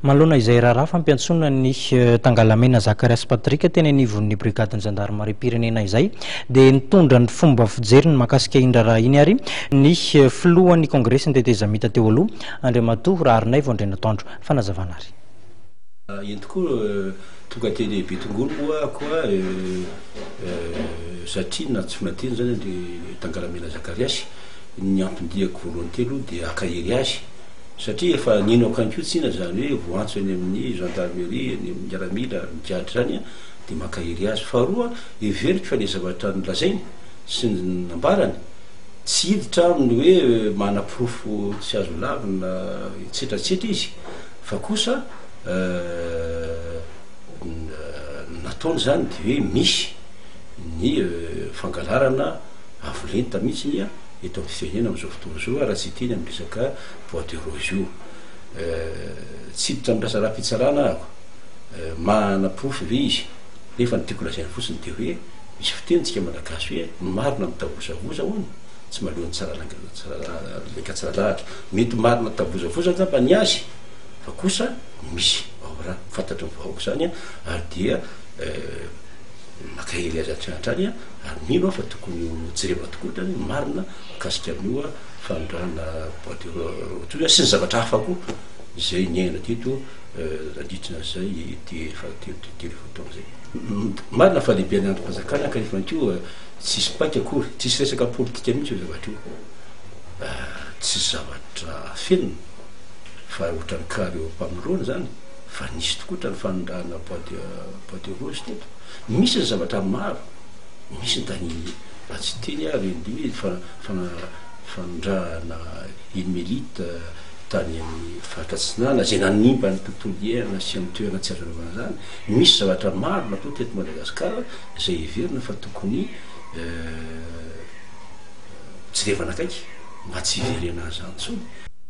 Malona izay raharaha fampiantsona ny Tangalamena Zakarias Patrika teny anivon'ny brigadiny gendarmerie pirenena izay dia nitondra ny fomba fijeriny mahakasika indraraha iny ary ny filohan'ny kongresy teteza mita teo aloha Andriamatoa Raharinay vao indray nataondro fanazavana ary. Iny tokoa tonga teny Betongolo moa koa satria na tsy fonateny zany ny Tangalamena Zakarias ny ampindiako volonté aloha dia akahery azy satria efa nino akankiotsina zany hoe voantso any amin'ny gendarmerie any amin'ny miaramila mikiatra zany dia makahery azy. Faharoa everiko fa le zavatra nolazainy sy nambarany tsy hiditra aminy hoe manam-porofo tsy azo lavina etsetratsetra izy fa kosa nataony zany dia hoe misy ny fangalarana avolenta mihitsy eto amin'ny firenena amin'izao fotoana izao raha tsy teny amin'ny resaka bois de rose io tsy hiditra amin'ny rasa raha-pitsarana ahako mana-porofo ve izy nefa ny tiako lazaina fotsiny dia hoe misy fitenitsika malagasy hoe marina mitavozavoza hono tsy malohan'ny tsaraleka tsara lahatra mety marina tavozavoza ngamba ny azy fa kosa misy raha fantatra ny vahoaka zany ary dia makahery azy antrany ary mino fa tokony jerevana tokoa zany marina mikasika amin'io fanondrana bois de rose sy ny zavatra hafa koa izay niaina teto anditrina zay telefotoana zay marina fa lehibe ny androm-pazakana kanefa anko tsisy paika akory tsisy resaka politika mihitsy io zavatra io tsy zavatra fenina fa ohatrany kareo mpamirona zany fa nisy tokotra ny fanondrana bois de rose teto misy ny zavatra maro misy ny tany raha tsy teny ary ny fanondrana imelita tany amin'ny fahatratsinana zay nanimba ny tontolo iainana sy amin'ny toerana tsy azolovana zany misy zavatra maro natao teto Madagasikara zay everina fa tokony jerevana akaiky mba tsy iverena zany tsony.